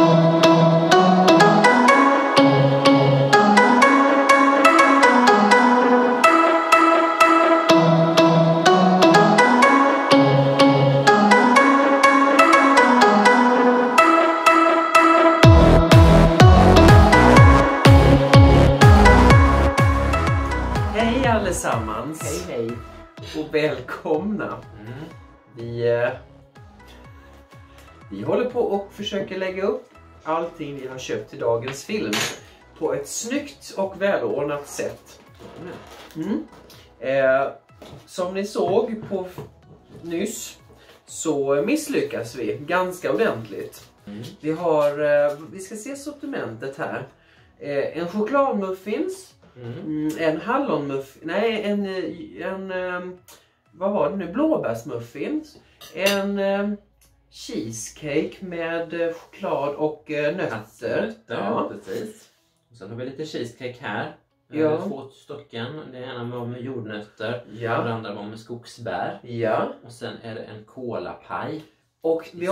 Hej allesammans! Hej hej! Och välkomna! Vi håller på och försöker lägga upp allting vi har köpt till dagens film på ett snyggt och välordnat sätt. Som ni såg på nyss så misslyckas vi ganska ordentligt. Vi ska se sortimentet här. En chokladmuffins. En hallonmuffin, nej vad var det nu, blåbärsmuffins, en cheesecake med choklad och nötter. Ja, precis. Och sen har vi lite cheesecake här. Ja. 2 stycken. Det ena var med jordnötter. Ja. Och det andra var med skogsbär. Ja. Och sen är det en kolapaj. Och vi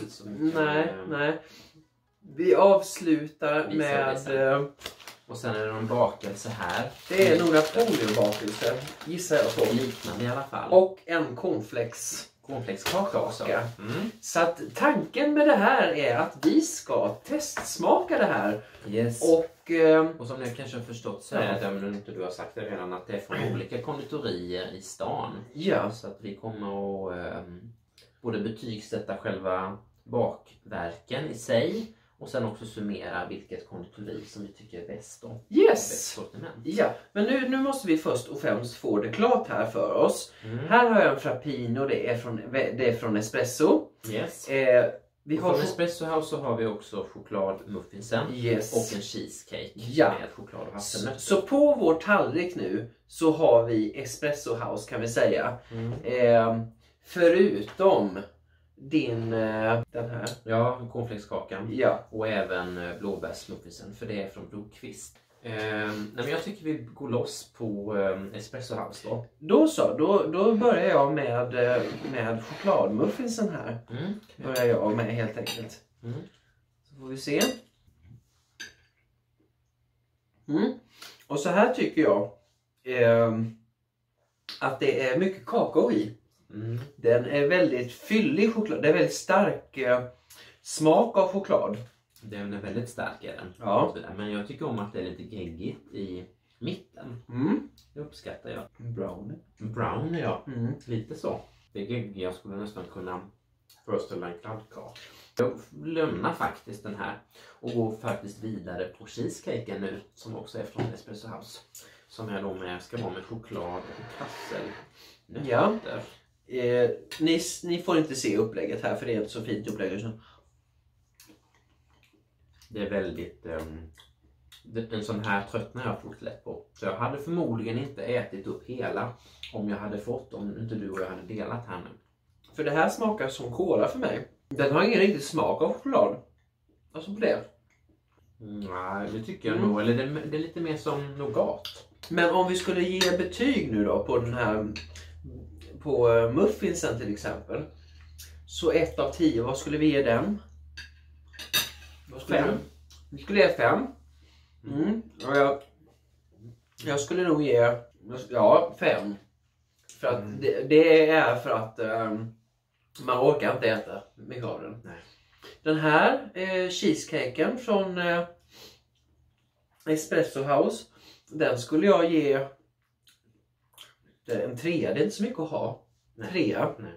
avslutar med och sen är det en bakelse här. det är nog Napoleonbakelse, gissar jag på. Liknande i alla fall. Och en cornflakeskaka också. Så att tanken med det här är att vi ska testsmaka det här. Yes. Och som ni kanske har förstått så är det, om inte du har sagt det redan, att det är från olika konditorier i stan. Ja. Så att vi kommer att både betygsätta själva bakverken i sig och sen också summera vilket konditori som vi tycker är bäst då. Yes! Bäst sortiment. Ja, men nu måste vi först och främst få det klart här för oss. Här har jag en frappino, det är från Espresso. Yes. Från Espresso House så har vi också chokladmuffinsen. Yes. Och en cheesecake med choklad och hasselnötter. Så på vår tallrik nu så har vi Espresso House, kan vi säga. Förutom den här. Ja, cornflakeskakan. Ja. Och även blåbärsmuffinsen, för det är från Blomqvist. Men jag tycker vi går loss på Espresso House då. Då börjar jag med chokladmuffinsen här. Börjar jag med helt enkelt. Så får vi se. Och så här tycker jag att det är mycket kakao i. Den är väldigt fyllig choklad. Det är väldigt stark smak av choklad. Den är väldigt stark är den. Ja. Men jag tycker om att det är lite geggigt i mitten. Det uppskattar jag. Brown, ja. Lite så. Det är geggigt. Jag skulle nästan kunna föreställa en kladdkaka. Jag lämnar faktiskt den här och går faktiskt vidare på cheesecaken nu, som också är från Espresso House. Som jag då ska vara med choklad och hasselnötter. Ja. Ni får inte se upplägget här, för det är inte så fint upplägg. Det är väldigt... en sån här tröttnar jag fort lätt på. Så jag hade förmodligen inte ätit upp hela om jag hade fått, om inte du och jag hade delat här nu. För det här smakar som cola för mig. Den har ingen riktig smak av choklad. Alltså på det. Nej, det tycker jag nog. Eller det är lite mer som nougat. Men om vi skulle ge betyg nu då på den här, på muffinsen till exempel. Så 1 av 10, vad skulle vi ge den? 5. Vi skulle ge 5. Och jag skulle nog ge 5. För att det är för att man orkar inte äta mycket av den. Nej. Den här cheesecaken från Espresso House, den skulle jag ge en 3. Det är inte så mycket att ha. 3.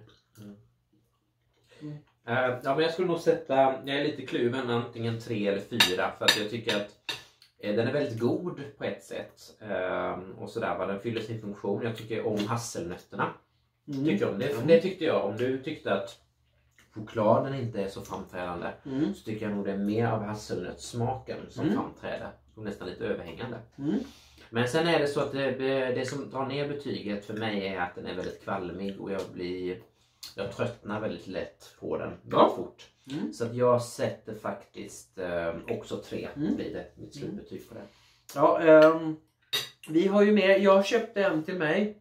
Ja, men jag skulle nog sätta, jag är lite kluven, antingen 3 eller 4, för att jag tycker att den är väldigt god på ett sätt. Och sådär, vad den fyller sin funktion. Jag tycker om hasselnötterna. Tycker om det. Det tyckte jag. Om du tyckte att chokladen inte är så framträdande, så tycker jag nog det är mer av hasselnötssmaken som framträder. Och nästan lite överhängande. Men sen är det så att det som drar ner betyget för mig är att den är väldigt kvalmig. Och jag tröttnar väldigt lätt på den. Väldigt fort. Så att jag sätter faktiskt också 3 blir det mitt slutbetyg på det. Ja, vi har ju med, jag köpte en till mig.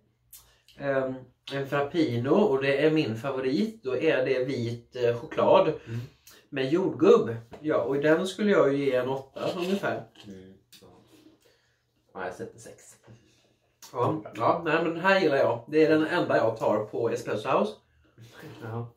En frappino, och det är min favorit. Då är det vit choklad. med jordgubb. Ja, och den skulle jag ju ge en 8 ungefär. Ja, jag sätter 6. Ja, nej, men den här gillar jag. Det är den enda jag tar på Espresso House. Ja.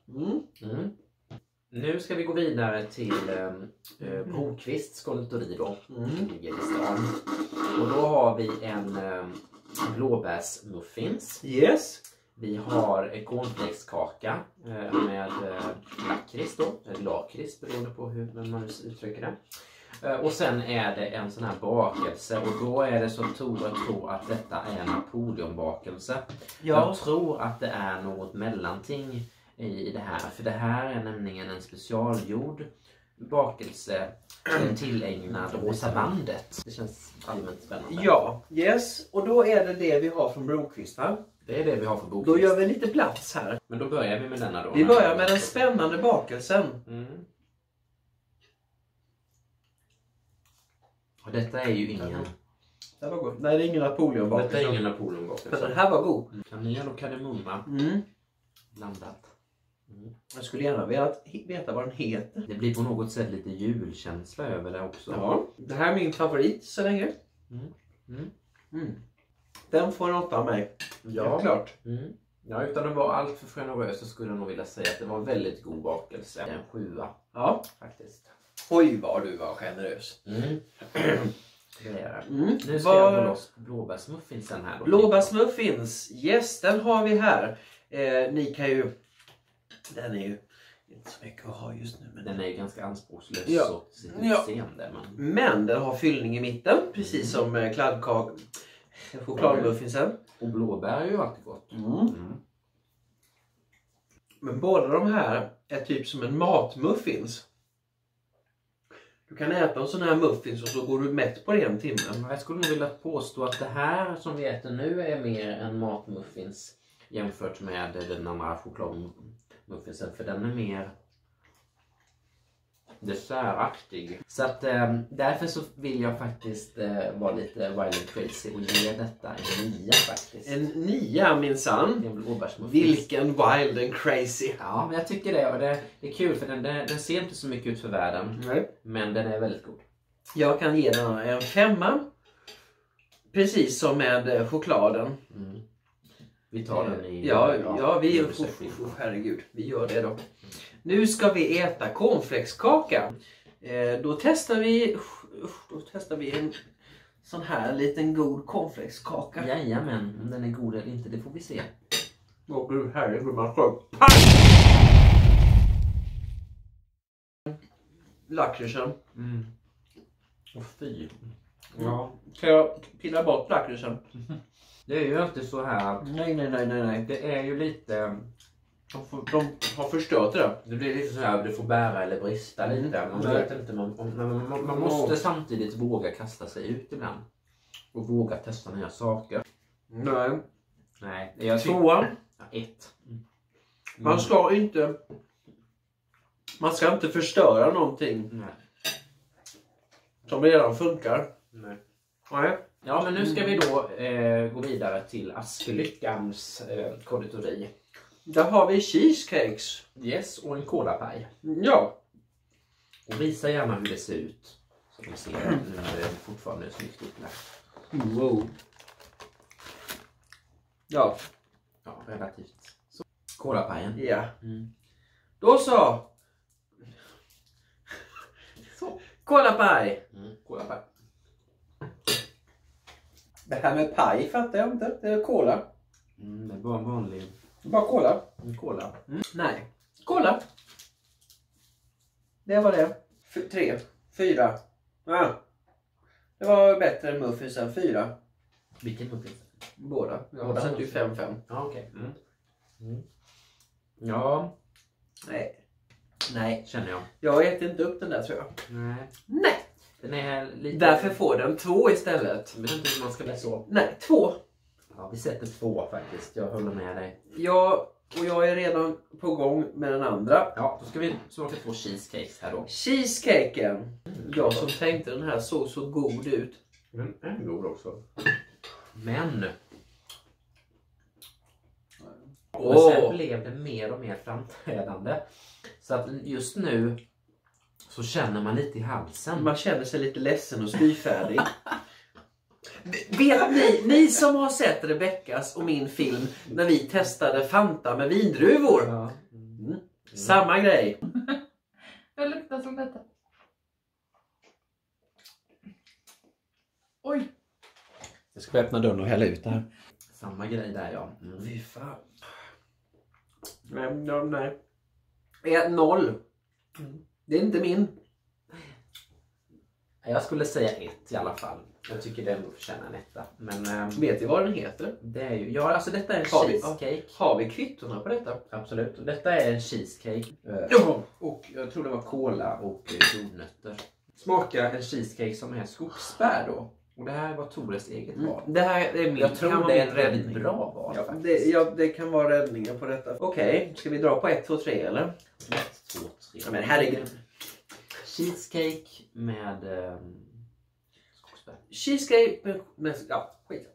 Nu ska vi gå vidare till Brokvists konditori då. Ligger i stan. Och då har vi en blåbärsmuffins. Yes. Vi har en cornflakeskaka med lakrits då. Eller lakrits beroende på hur man uttrycker det. Och sen är det en sån här bakelse. Och då är det så tror att detta är en Napoleonbakelse. Ja. Jag tror att det är något mellanting i det här. För det här är nämligen en specialgjord bakelse tillägnad Rosa bandet. Det känns allmänt spännande. Ja, yes. Och då är det vi har från Brokvist, va? Det är det vi har för Brokvist. Då gör vi lite plats här. Men då börjar vi med denna då. Vi börjar med den spännande bakelsen. Och detta är ju ingen... Det var god. Nej, det är ingen Napoleonbakelse. Detta är ingen Napoleonbakelse. Men den här var god. Kanel och kardemumma blandat. Jag skulle gärna vilja veta vad den heter. Det blir på något sätt lite julkänsla över det också. Ja, det här är min favorit så länge. Den får en 8 av mig. Ja, klart. Ja, utan att vara allt för generös så skulle jag nog vilja säga att det var en väldigt god bakelse. En 7 Ja, faktiskt. oj vad du var generös. Det är det. Nu ska jag gå loss på blåbärsmuffinsen här då. Blåbärsmuffins, yes, den har vi här. Ni kan ju... Den är ju inte så mycket att ha just nu. Men den är ju ganska anspråkslös ja. sitt utseende. Men den har fyllning i mitten, precis som chokladmuffinsen. Och blåbär är ju alltid gott. Men båda de här är typ som en matmuffins. Du kan äta en sån här muffins och så går du mätt på det en timme. Jag skulle nog vilja påstå att det här som vi äter nu är mer en matmuffins jämfört med den andra chokladmuffinsen. För den är mer dessertaktig. Så att därför så vill jag faktiskt vara lite wild and crazy och ge detta en 9 faktiskt. En 9 minsann. Vilken wild and crazy. Ja, men jag tycker det. Och det är kul för den ser inte så mycket ut för världen. Nej. Men den är väldigt god. Jag kan ge den en 5. Precis som med chokladen. Vi tar den i... Ja, vi gör... herregud, vi gör det då. Nu ska vi äta cornflakeskaka. Då testar vi en sån här liten god cornflakeskaka. Jajamän, om den är god eller inte, det får vi se. Åh gud, herregud, man får... Lakritsen. Och fy. Ja. Kan jag pilla bort lakritsen? Det är ju inte så här... Nej. Det är ju lite... De har förstört det. Det blir lite så här, du får bära eller brista lite. Man vet inte, man måste samtidigt våga kasta sig ut ibland. Och våga testa nya saker. Nej. Jag 2. 1. Man ska inte... Man ska inte förstöra någonting. Nej. Som redan funkar. Nej. Ja, men nu ska vi då gå vidare till Askelyckans konditori. Där har vi cheesecakes. Yes, och en kolapaj. Ja. Och visa gärna hur det ser ut. Så vi ser nu när det fortfarande är snyggt upplagt. Wow. Ja. Ja, relativt. Så. Kolapajen. Ja. Då så. Kolapaj. Kolapaj. Det här med paj fattar jag inte. Det är cola. Det är bara en vanlig... Bara cola. Cola. Nej. Cola. Det var det. 3. 4. Det var bättre än muffins än 4. Vilken muffins? Båda. Jag sätter ju 5-5. Ja, okej. Ja. Nej. Känner jag. Jag äter inte upp den där tror jag. Nej. Den är lite... Därför får den 2 istället. Jag vet inte hur man ska bli så. Nej, 2. Ja, vi sätter 2 faktiskt. Jag håller med dig. Ja, och jag är redan på gång med den andra. Ja, då ska vi smaka 2 cheesecakes här då. Cheesecaken. Jag som tänkte den här såg så god ut. Den är god också. Men... Och sen blev det mer och mer framträdande. Så att just nu så känner man lite i halsen. Man känner sig lite ledsen och spyfärdig. Vet ni som har sett Rebeckas och min film när vi testade Fanta med vindruvor? Ja. Samma grej. Jag luktar som detta. Oj. Jag ska öppna dörren och hälla ut det här. Samma grej där, ja. Fy fan. Nej. 1-0. Det är inte min. Jag skulle säga 1 i alla fall. Jag tycker den förtjänar en 1. Men Vet ni vad den heter? det är ju... Ja, alltså detta är en Har vi- cheesecake. Har vi kvittorna på detta? Absolut. Och detta är en cheesecake. Ja. Och jag tror det var kola och jordnötter. Smaka en cheesecake som är skogsbär då. Och det här var Tores eget val. Det här är min. Jag tror kan det vara är min ett väldigt räddning. bra val Ja, faktiskt. det kan vara räddningen på detta. Okej, ska vi dra på 1, 2, 3 eller? 1, 2, 3. Ja, men herregud. Cheesecake med skogsbär. Cheesecake med ja, skit.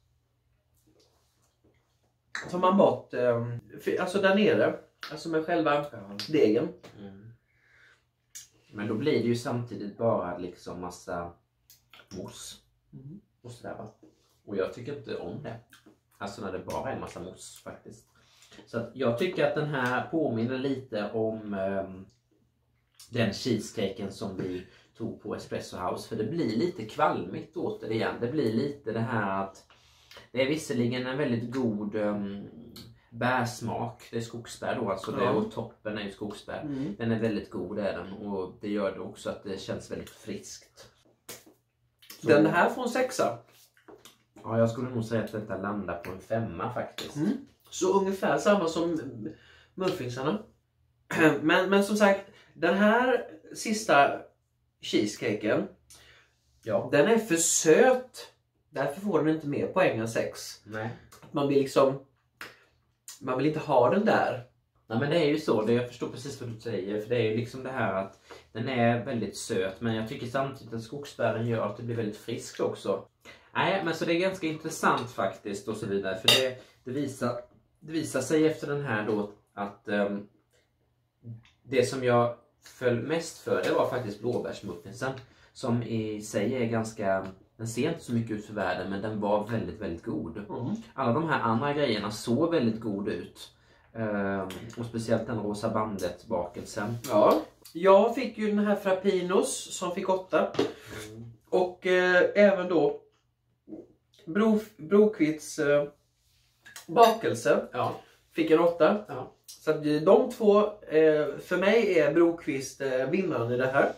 Tar man bort alltså där nere, alltså med själva degen. Mm. Men då blir det ju samtidigt bara liksom massa mousse. Och sådär va. Och jag tycker inte om det. Alltså när det bara är en massa mousse faktiskt. Så att jag tycker att den här påminner lite om den cheesecaken som vi tog på Espresso House. För det blir lite kvalmigt återigen. Det blir lite det här att det är visserligen en väldigt god bärsmak. Det är skogsbär då alltså. Det, och toppen är ju skogsbär. Den är väldigt god är den. Och det gör det också att det känns väldigt friskt. Så, Den här får en 6. ja, jag skulle nog säga att detta landar på en 5 faktiskt. Så ungefär samma som muffinsarna. Men som sagt, den här sista cheesecaken, Ja. den är för söt. Därför får den inte mer poäng än 6. Nej. Man vill inte ha den där. Nej, men det är ju så, jag förstår precis vad du säger. För det är ju liksom det här att den är väldigt söt. Men jag tycker samtidigt att skogsbären gör att det blir väldigt friskt också. Nej, men så det är ganska intressant faktiskt och så vidare. För det visar sig efter den här då att det som jag föll mest för, det var faktiskt blåbärsmuffinsen. Som i sig är ganska... Den ser inte så mycket ut för världen, men den var väldigt, väldigt god. Alla de här andra grejerna såg väldigt god ut. Och speciellt den rosa bandet bakelsen. Ja. Jag fick ju den här Frappinos som fick 8. Och även då Brokvits bakelse fick en 8. Ja. Så att de två, för mig är Brokvist vinnaren i det här.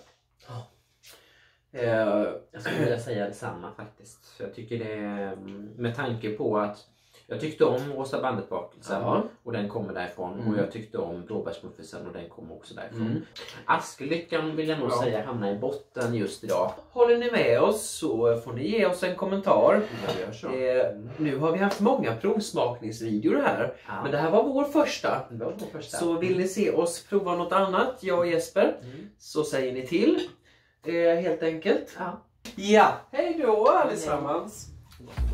Jag skulle vilja säga detsamma faktiskt. Så jag tycker det är, med tanke på att jag tyckte om rosa bandet-bakelsen och den kommer därifrån. Och jag tyckte om blåbärsmuffisen och den kommer också därifrån. Askelyckan vill jag nog säga hamnar i botten just idag. Håller ni med oss så får ni ge oss en kommentar. Jag gör så. Nu har vi haft många provsmakningsvideor här. Ja. Men det här var vår första. Det var vår första. Så vill ni se oss prova något annat, jag och Jesper, så säger ni till. Helt enkelt. Ja. Ja, hej då allesammans.